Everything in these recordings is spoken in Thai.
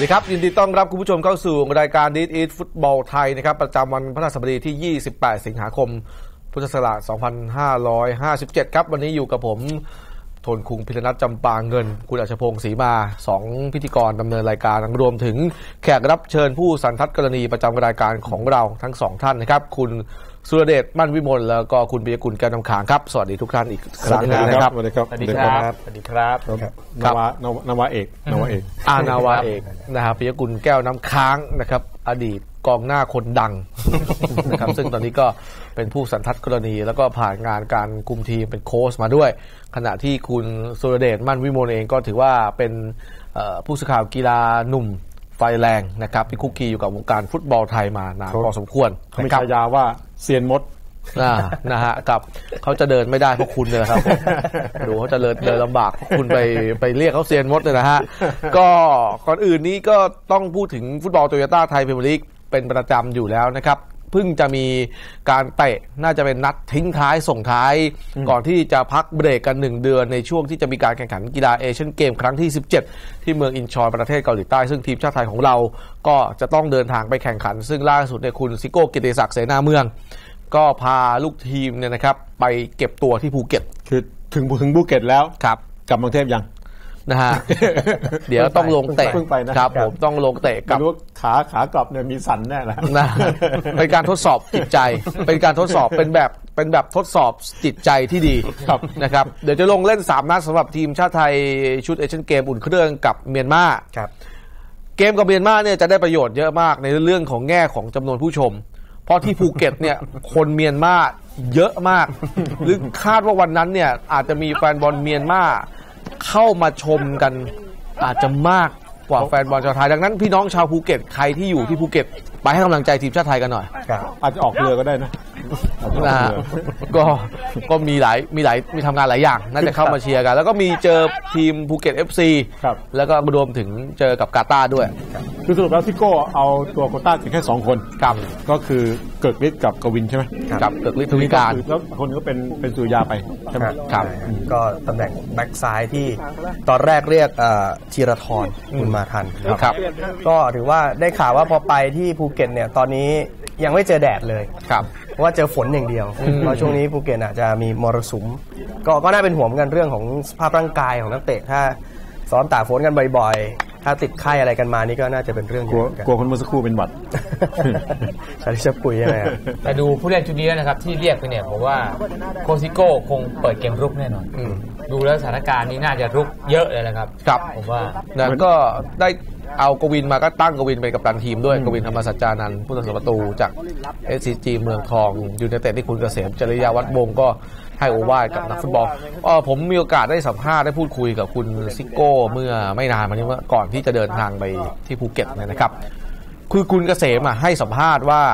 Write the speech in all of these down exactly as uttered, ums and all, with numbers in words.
ดีครับยินดีต้อนรับคุณผู้ชมเข้าสู่รายการ This is ฟุตบอลไทยนะครับประจำวันพฤหัสบดีที่ยี่สิบแปดสิงหาคมพุทธศักราชสองพันห้าร้อยห้าสิบเจ็ดครับวันนี้อยู่กับผมทนคุงพิรนัทจำปาเงินคุณอัชพงศ์ศรีมาสองพิธีกรดำเนินรายการรวมถึงแขกรับเชิญผู้สันทัดกรณีประจำรายการของเราทั้งสองท่านนะครับคุณสุรเดชมั่นวิมลแล้วก็คุณปิยกุลแก้วน้ำค้างครับสวัสดีทุกท่านอีกครั้งนะครับสวัสดีครับสวัสดีครับสวัสดีครับนาวานาวาเอกนาวาเอกอานาวาเอกนะครับปิยกุลแก้วน้ำค้างนะครับอดีตกองหน้าคนดังนะครับซึ่งตอนนี้ก็เป็นผู้สันทัดกรณีแล้วก็ผ่านงานการคุมทีมเป็นโค้ชมาด้วยขณะที่คุณสุรเดชมั่นวิมลเองก็ถือว่าเป็นผู้สื่อข่าวกีฬาหนุ่มไฟแรงนะครับที่คุกคีอยู่กับวงการฟุตบอลไทยมานานพอสมควรเขามีฉายาว่าเซียนมดนะฮะกับเขาจะเดินไม่ได้เพราะคุณเลยครับดูเขาจะเดินเดินลำบากคุณไปไปเรียกเขาเซียนมดเลยนะฮะก็ก่อนอื่นนี้ก็ต้องพูดถึงฟุตบอลโตโยต้าไทยพรีเมียร์ลีกเป็นประจำอยู่แล้วนะครับเพิ่งจะมีการเตะน่าจะเป็นนัดทิ้งท้ายส่งท้ายก่อนที่จะพักเบรกกันหนึ่งเดือนในช่วงที่จะมีการแข่งขันกีฬาเอเชียนเกมครั้งที่สิบเจ็ดที่เมืองอินชอนประเทศเกาหลีใต้ซึ่งทีมชาติไทยของเราก็จะต้องเดินทางไปแข่งขันซึ่งล่าสุดในคุณซิโก้กิติศักดิ์เสนาเมืองก็พาลูกทีมเนี่ยนะครับไปเก็บตัวที่ภูเก็ตคือถึงถึงภูเก็ตแล้วครับกลับกรุงเทพยังนะฮะเดี๋ยวต้องลงเตะครับผมต้องลงเตะกับขาขากลับเนี่ยมีสั่นแน่แหละนะเป็นการทดสอบจิตใจเป็นการทดสอบเป็นแบบเป็นแบบทดสอบจิตใจที่ดีนะครับเดี๋ยวจะลงเล่นสามนัดสำหรับทีมชาติไทยชุดเอเชียนเกมอุ่นเครื่องกับเมียนมาครับเกมกับเมียนมาเนี่ยจะได้ประโยชน์เยอะมากในเรื่องของแง่ของจำนวนผู้ชมเพราะที่ภูเก็ตเนี่ยคนเมียนมาเยอะมากหรือคาดว่าวันนั้นเนี่ยอาจจะมีแฟนบอลเมียนมาเข้ามาชมกันอาจจะมากกว่าแฟนบอลชาวไทยดังนั้นพี่น้องชาวภูเก็ตใครที่อยู่ที่ภูเก็ตไปให้กำลังใจทีมชาติไทยกันหน่อยอาจจะออกเรือก็ได้นะนะก็ก็มีหลายมีหลายมีทำงานหลายอย่างน่าจะเข้ามาเชียร์กันแล้วก็มีเจอทีมภูเก็ต เอฟ ซี แล้วก็รวมถึงเจอกับกาตาร์ด้วยคือสรุปแล้วซิโก้เอาตัวโควต้าแค่สองคนกับก็คือเกิกฤทธิ์กับกวินใช่ไหมกับเกิกฤทธิ์ทวีการแล้วคนก็เป็นเป็นสุริยาไปใช่ไหมครับก็ตำแหน่งแบ็กซ้ายที่ตอนแรกเรียกธีรทรบุญมาทันครับก็ถือว่าได้ข่าวว่าพอไปที่ภูเก็ตเนี่ยตอนนี้ยังไม่เจอแดดเลยครับเพราะว่าเจอฝนอย่างเดียวเพราะช่วงนี้ภูเก็ตอาจจะมีมรสุมก็ก็น่าเป็นห่วงกันเรื่องของสภาพร่างกายของนักเตะถ้าซ้อมตากฝนกันบ่อยๆถ้าติดไข้อะไรกันมานี่ก็น่าจะเป็นเรื่องกลัวกลัวคนเมื่อสักครู่เป็นหวัดชาลิชปุยยังไงแต่ดูผู้เล่นชุดนี้นะครับที่เรียกไปเนี่ยผมว่าโคซิโก้คงเปิดเกมรุกแน่นอนดูแล้วสถานการณ์นี้น่าจะรุกเยอะเลยนะครับครับผมว่าแล้วก็ได้เอากวินมาก็ตั้งกวินเป็นกัปตันทีมด้วยกวินธรรมสัจจานันท์ผู้รักษาประตูจาก เอส ซี จี เมืองทองยูไนเต็ดที่คุณเกษมจริยาวัฒน์วงศ์ก็ให้โอวาทกับนักฟุตบอลเออผมมีโอกาสได้สัมภาษณ์ได้พูดคุยกับคุณซิโก้เมื่อไม่นานมานี้ว่าก่อนที่จะเดินทางไปที่ภูเก็ตนะครับคือคุณเกษมอ่ะให้สัมภาษณ์ว่า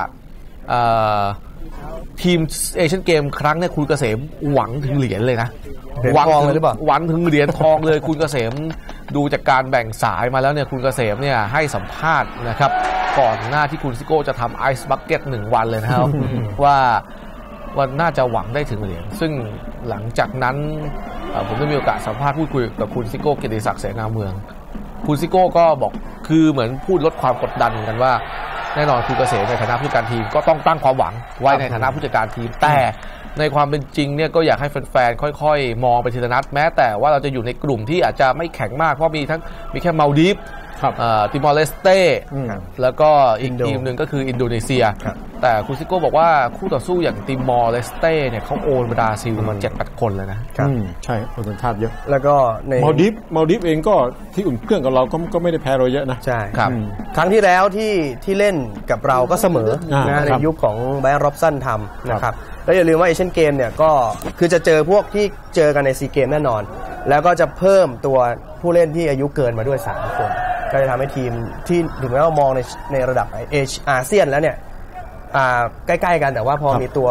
ทีมเอเชียนเกมครั้งนี้คุณเกษมหวังถึงเหรียญเลยนะหวังถึงหรือเปล่าหวังถึงเหรียญทองเลยคุณเกษมดูจากการแบ่งสายมาแล้วเนี่ยคุณเกษมเนี่ยให้สัมภาษณ์นะครับก่อนหน้าที่คุณซิโก้จะทำไอซ์บัคเก็ตหนึ่งวันเลยนะครับ ว่าวันน่าจะหวังได้ถึงเหรียญซึ่งหลังจากนั้นผมได้มีโอกาสสัมภาษณ์พูดคุยกับคุณซิโก้เกียรติศักดิ์เสนาเมืองคุณซิโก้ก็บอกคือเหมือนพูดลดความกดดันกันว่าแน่นอนคุณเกษมในฐานะผู้จัดการทีมก็ต้องตั้งความหวังไว้ในฐานะผู้จัดการทีมแต่ในความเป็นจริงเนี่ยก็อยากให้แฟนๆค่อยๆมองไปทีละนัดแม้แต่ว่าเราจะอยู่ในกลุ่มที่อาจจะไม่แข็งมากเพราะมีทั้งมีแค่มาลดีฟติมอร์เลสเต้แล้วก็อีกทีมหนึ่งก็คืออินโดนีเซียแต่คุณซิโก้บอกว่าคู่ต่อสู้อย่างติมอร์เลสเต้เนี่ยเขาโอนบราซิลมา เจ็ดแปด คนเลยนะใช่คนสัญชาติเยอะแล้วก็ในมาลดีฟมาลดีฟเองก็ที่อุ่นเครื่องกับเราก็ก็ไม่ได้แพ้เราเยอะนะใช่ครับครั้งที่แล้วที่ที่เล่นกับเราก็เสมอนะในยุคของไบรอัน ร็อบสันทำนะครับแล้วอย่าลืมว่าเอเชียนเกมเนี่ยก็คือจะเจอพวกที่เจอกันในซีเกมแน่นอนแล้วก็จะเพิ่มตัวผู้เล่นที่อายุเกินมาด้วยสามคนก็จะทำให้ทีมที่ถึงแม้ว่ามองในในระดับเอเชียอาเซียนแล้วเนี่ยใกล้ๆกันแต่ว่าพอมีตัว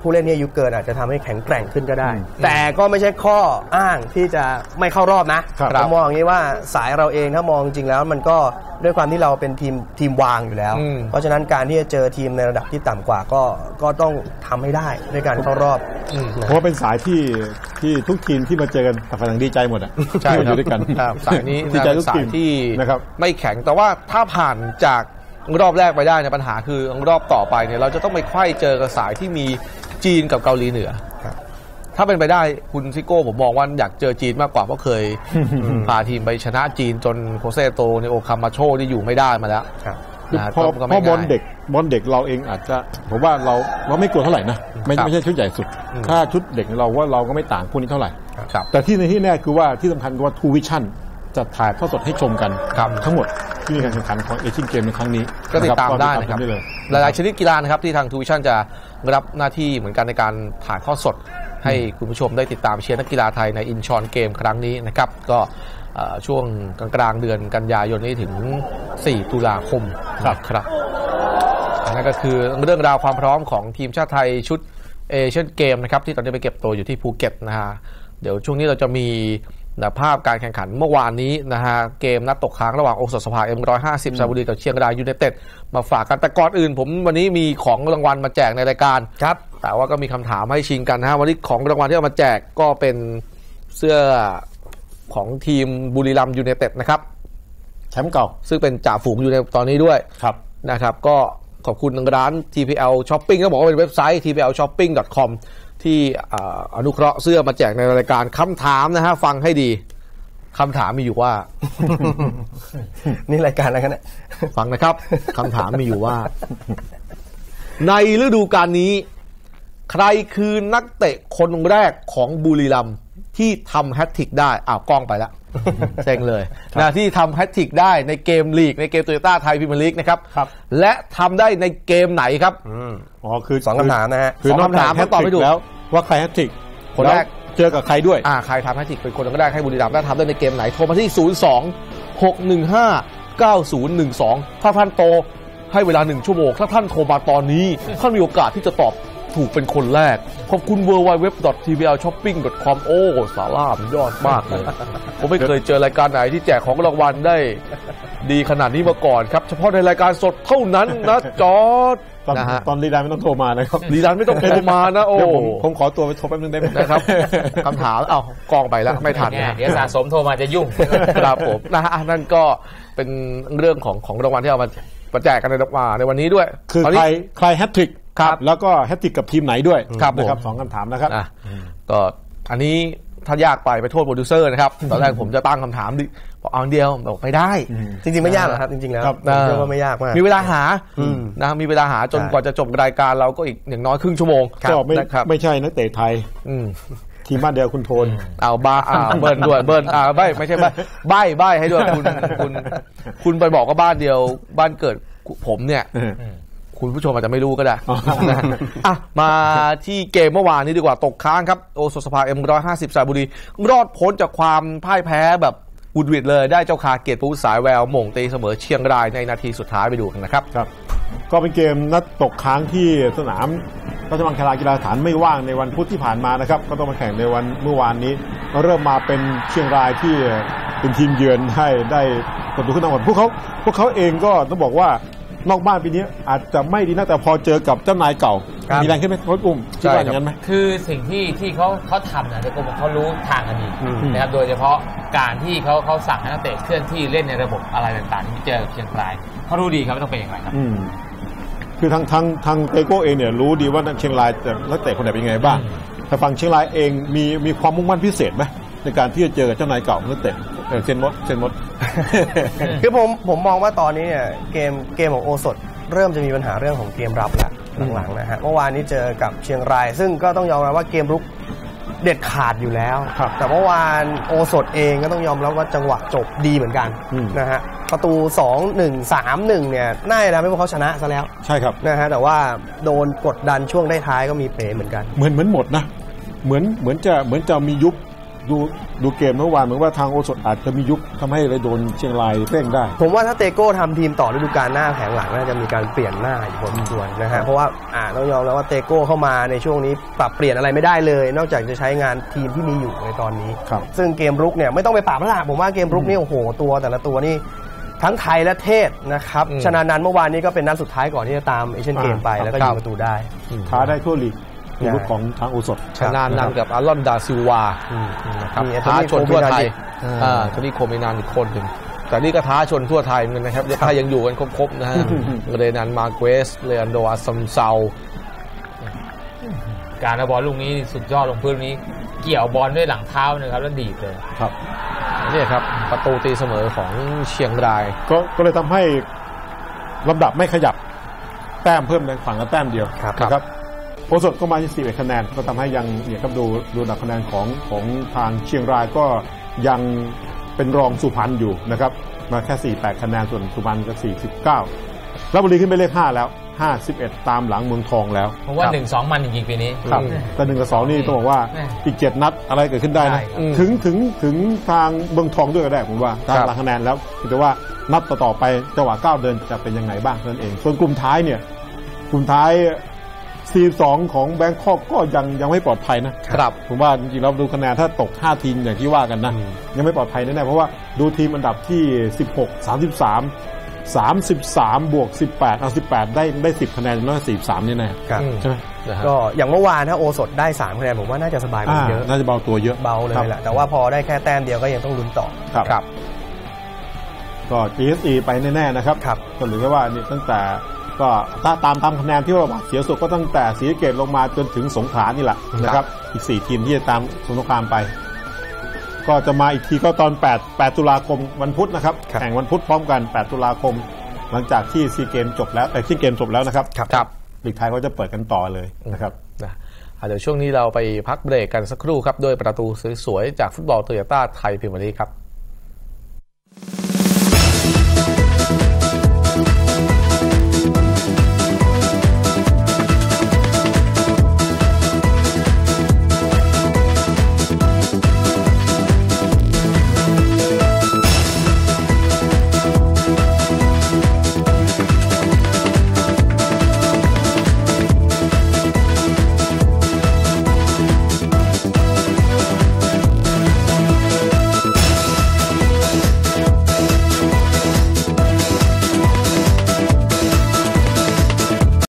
ผู้เล่นที่อายุเกินอาจจะทำให้แข็งแกร่งขึ้นก็ได้แต่ก็ไม่ใช่ข้ออ้างที่จะไม่เข้ารอบนะผมมองอย่างนี้ว่าสายเราเองถ้ามองจริงแล้วมันก็ด้วยความที่เราเป็นทีมทีมวางอยู่แล้วเพราะฉะนั้นการที่จะเจอทีมในระดับที่ต่ำกว่าก็ก็ต้องทำให้ได้ด้วยการเข้ารอบเพราะว่าเป็นสายที่ที่ทุกทีมที่มาเจอกันต่างฝ่ายต่างดีใจหมดอ่ะใช่อยู่ด้วยกันสายนี้ดีใจทุกทีมที่ไม่แข็งแต่ว่าถ้าผ่านจากรอบแรกไปได้เนี่ยปัญหาคือรอบต่อไปเนี่ยเราจะต้องไปไขว้เจอกับสายที่มีจีนกับเกาหลีเหนือถ้าเป็นไปได้คุณซิโก้ผมมองว่าอยากเจอจีนมากกว่าเพราะเคยพาทีมไปชนะจีนจนโคเซโตในโอคามาโชที่อยู่ไม่ได้มาแล้วพอพอบอลเด็กบอลเด็กเราเองอาจจะผมว่าเราเราไม่กลัวเท่าไหร่นะไม่ไม่ใช่ชุดใหญ่สุดถ้าชุดเด็กเราว่าเราก็ไม่ต่างพวกนี้เท่าไหร่แต่ที่ในที่แน่คือว่าที่สำคัญคือว่าทูวิชั่นจะถ่ายทอดสดให้ชมกันทั้งหมดที่มีการแข่งขันของเอเชียนเกมในครั้งนี้ก็ติดตามได้นะครับหลายๆชนิดกีฬานะครับที่ทางทูวิชั่นจะรับหน้าที่เหมือนกันในการถ่ายทอดสดให้คุณผู้ชมได้ติดตามเชียร์นักกีฬาไทยในอินชอนเกมครั้งนี้นะครับก็ช่วงกลางๆเดือนกันยายนนี้ถึงสี่ตุลาคมครับนั่นก็คือเรื่องราวความพร้อมของทีมชาติไทยชุดเอเชียนเกมนะครับที่ตอนนี้ไปเก็บตัวอยู่ที่ภูเก็ตนะฮะเดี๋ยวช่วงนี้เราจะมีภาพการแข่งขันเมื่อวานนี้นะฮะเกมนัดตกค้างระหว่างโอสถสภา เอ็ม หนึ่งร้อยห้าสิบ สระบุรีกับเชียงรายยูไนเต็ดมาฝากกันแต่ก่อนอื่นผมวันนี้มีของรางวัลมาแจกในรายการครับแต่ว่าก็มีคำถามให้ชิงกันนะฮะวันนี้ของรางวัลที่เอามาแจกก็เป็นเสื้อของทีมบุรีรัมย์ยูไนเต็ดนะครับแชมป์เก่าซึ่งเป็นจ่าฝูงอยู่ในตอนนี้ด้วยครับนะครับก็ขอบคุณร้าน ที พี แอล Shopping ก็บอกว่าเป็นเว็บไซต์ ที พี แอล ช็อปปิ้ง ดอท คอม ที่อนุเคราะห์เสื้อมาแจกในรายการคำถามนะฮะฟังให้ดีคำถามมีอยู่ว่านี่รายการอะไรกันเนี่ยฟังนะครับคำถามมีอยู่ว่าในฤดูกาลนี้ใครคือนักเตะคนแรกของบุรีรัมย์ที่ทำแฮตทริกได้อ้าวกล้องไปแล้วเซ็งเลยนะที่ทำแฮตทริกได้ในเกมลีกในเกมโตโยต้าไทยพรีเมียร์ลีกนะครับและทำได้ในเกมไหนครับอ๋อคือสองคำถามนะฮะคือสองคำถามเขาตอบไม่ถูกแล้วว่าใครแฮตทริกคนแรกเจอกับใครด้วยอ่าใครทำแฮตทริกเป็นคนแรกให้บุรีรัมย์ได้ทำได้ในเกมไหนโทรมาที่ศูนย์ สอง หก หนึ่ง ห้า เก้า ศูนย์ หนึ่ง สองถ้าท่านโตให้เวลาหนึ่งชั่วโมงถ้าท่านโทรมาตอนนี้ท่านมีโอกาสที่จะตอบถูกเป็นคนแรกขอบคุณ ดับเบิลยู ดับเบิลยู ดับเบิลยู ดอท ที พี แอล ช็อปปิ้ง ดอท คอม โอ้สาระมันยอดมากเลยผมไม่เคยเจอรายการไหนที่แจกของรางวัลได้ดีขนาดนี้มาก่อนครับเฉพาะในรายการสดเท่านั้นนะจอร์จนะฮะตอนรีดันไม่ต้องโทรมานะครับรีดันไม่ต้องโทรมานะโอ้ผมขอตัวไปโทรแป๊บนึงได้ไหมนะครับคำถามเอ้ากองไปแล้วไม่ทันเดี๋ยวสะสมโทรมาจะยุ่งครับผมนะฮะนั่นก็เป็นเรื่องของของรางวัลที่เอามาประแจกกันในในวันนี้ด้วยคือใครใครแฮตทริกครับแล้วก็แฮตทริกกับทีมไหนด้วยนะครับสองคำถามนะครับก็อันนี้ถ้ายากไปไปโทษโปรดิวเซอร์นะครับตอนแรกผมจะตั้งคำถามดิบอกเอาเดียวบอกไม่ได้จริงๆไม่ยากหรอกครับจริงๆแล้วเชื่อว่าไม่ยากมากมีเวลาหานะมีเวลาหาจนกว่าจะจบรายการเราก็อีกอย่างน้อยครึ่งชั่วโมงก็ไม่ไม่ใช่นักเตะไทยทีมบ้านเดียวคุณโทนเอาบ้าอ่าเบิร์นด้วยเบิร์นอ่าใบไม่ใช่ใบใบใบให้ด้วยคุณคุณคุณไปบอกว่าบ้านเดียวบ้านเกิดผมเนี่ยคุณผู้ชมอาจจะไม่รู้ก็ได้อ่ะมาที่เกมเมื่อวานนี้ดีกว่าตกค้างครับโอสถสภา เอ็ม หนึ่งร้อยห้าสิบ สระบุรีรอดพ้นจากความพ่ายแพ้แบบวุดวิดเลยได้เจ้าคาเกียรติภูสายแววหม่งตีเสมอเชียงรายในนาทีสุดท้ายไปดูกันนะครับครับก็เป็นเกมนัดตกค้างที่สนามราชมังคลากีฬาสถานไม่ว่างในวันพุธที่ผ่านมานะครับก็ต้องมาแข่งในวันเมื่อวานนี้เริ่มมาเป็นเชียงรายที่เป็นทีมเยือนให้ได้ประตูขึ้นนำก่อนพวกเขาพวกเขาเองก็ต้องบอกว่านอกบ้านปีนี้อาจจะไม่ดีนะแต่พอเจอกับเจ้านายเก่ามีแรงขึ้นไหมโค้ชอุ้มคิดว่าอย่างนั้นไหมคือสิ่งที่ที่เขาเขาทำนะเด็กผมเขารู้ทางกันดีนะครับโดยเฉพาะการที่เขาเขาสั่งให้นักเตะเคลื่อนที่เล่นในระบบอะไรต่างๆที่เจอเชียงรายเขารู้ดีครับว่าต้องเป็นอย่างไรครับคือทางทางทางเตโก้เองเนี่ยรู้ดีว่าเชียงรายแต่นักเตะคนไหนเป็นยังไงบ้างแต่ฝั่งเชียงรายเองมีมีความมุ่งมั่นพิเศษไหมในการที่จะเจอกับเจ้านายเก่านักเตะเซนมดเซนมดคือผมผมมองว่าตอนนี้เนี่ยเกมเกมของโอสถเริ่มจะมีปัญหาเรื่องของเกมรับแล้วหลังๆนะฮะเมื่อวานนี้เจอกับเชียงรายซึ่งก็ต้องยอมรับว่าเกมรุกเด็ดขาดอยู่แล้วแต่เมื่อวานโอสถเองก็ต้องยอมรับว่าจังหวะจบดีเหมือนกันนะฮะประตู สอง หนึ่ง สาม หนึ่งเนี่ยน่าจะทำให้พวกเขาชนะซะแล้วใช่ครับนะฮะแต่ว่าโดนกดดันช่วงได้ท้ายก็มีเป๋เหมือนกันเหมือนเหมือนหมดนะเหมือนเหมือนจะเหมือนจะมียุบดูดูเกมเมื่อวานเหมือนว่าทางโอสถอาจจะมียุคทำให้เลยโดนเชียงรายเร่งได้ผมว่าถ้าเตโก้ทำทีมต่อฤดูกาลหน้าแผงหลังน่าจะมีการเปลี่ยนหน้าอีกพอสมควรนะฮะเพราะว่าอ่าต้องยอมแล้วว่าเตโก้เข้ามาในช่วงนี้ปรับเปลี่ยนอะไรไม่ได้เลยนอกจากจะใช้งานทีมที่มีอยู่ในตอนนี้ซึ่งเกมรุกเนี่ยไม่ต้องไปปรับแล้วล่ะผมว่าเกมรุกนี่โอ้โหตัวแต่ละตัวนี่ทั้งไทยและเทศนะครับชนะนันเมื่อวานนี้ก็เป็นนัดสุดท้ายก่อนที่จะตามเอเชียนเกมไปแล้วก็ยิงประตูได้ท้าได้ทั่วลีกในรุ่นของทางโอสถชนะนันกับอารอนดาซิลวานะครับท้าชนทั่วไทยโทนี่โคเมนานอีกคนหนึ่งแต่นี่ก็ท้าชนทั่วไทยเหมือนกันนะครับถ้ายังอยู่กันครบๆนะฮะเรนันมาเกสเลอันโดอาซัมเซาการเอาบอลลูกนี้สุดยอดลงพื้นนี้เกี่ยวบอลด้วยหลังเท้านะครับแล้วดีดเลยครับนี่ครับประตูตีเสมอของเชียงรายก็ก็เลยทำให้ลำดับไม่ขยับแต้มเพิ่มในฝั่งละแต้มเดียวครับโอสถก็มาที่สี่สิบเอ็ดคะแนนก็ทำให้ยังเนี่ยครับดูดูอันดับคะแนนของของทางเชียงรายก็ยังเป็นรองสุพรรณอยู่นะครับมาแค่สี่สิบแปดคะแนนส่วนสุพรรณก็สี่สิบเก้าราชบุรีขึ้นไปเลขห้าแล้วห้าสิบเอ็ดตามหลังเมืองทองแล้วเพราะว่าหนึ่งสองมันจริงๆปีนี้ครับแต่หนึ่งกับสองนี่ต้องบอกว่าอีกเจ็ดนัดอะไรเกิดขึ้นได้นะถึงถึงถึงทางเมืองทองด้วยก็ได้ผมว่าตามหลังคะแนนแล้วแต่ว่านัดต่อๆไปจังหวะก้าวเดินจะเป็นยังไงบ้างนั่นเองส่วนกลุ่มท้ายเนี่ยกลุ่มท้ายสี่สิบสองของแบงคอกก็ยังยังไม่ปลอดภัยนะครับผมว่าจริงๆเราดูคะแนนถ้าตกห้าทีมอย่างที่ว่ากันนะยังไม่ปลอดภัยแน่ๆเพราะว่าดูทีมอันดับที่สิบหก สามสิบสาม สามสิบสามบวกสิบแปดเอาสิบแปดได้ได้สิบคะแนนน้อยสี่สิบสามนี่แน่ใช่ไหมก็อย่างเมื่อวานถ้าโอสถได้สามคะแนนผมว่าน่าจะสบายกว่าเยอะน่าจะเบาตัวเยอะเบาเลยแหละแต่ว่าพอได้แค่แต้มเดียวก็ยังต้องลุ้นต่อครับก็ จี เอส อี ไปแน่ๆนะครับก็หรือว่านี่ตั้งแต่ก็ถ้าตามตามคะแนนที่ว่าเสียสุดก็ตั้งแต่ศรีสะเกษลงมาจนถึงสงขลานี่แหละนะครับอีกสี่ทีมที่จะตามสงครามไปก็จะมาอีกทีก็ตอนแปด แปดตุลาคมวันพุธนะครับแข่งวันพุธพร้อมกันแปดตุลาคมหลังจากที่ซีเกมจบแล้วแต่ซีเกมจบแล้วนะครับครับลีกไทยก็จะเปิดกันต่อเลยนะครับเดี๋ยวช่วงนี้เราไปพักเบรกกันสักครู่ครับด้วยประตูสวยๆจากฟุตบอลโตโยต้าไทยพรีเมียร์ลีกครับ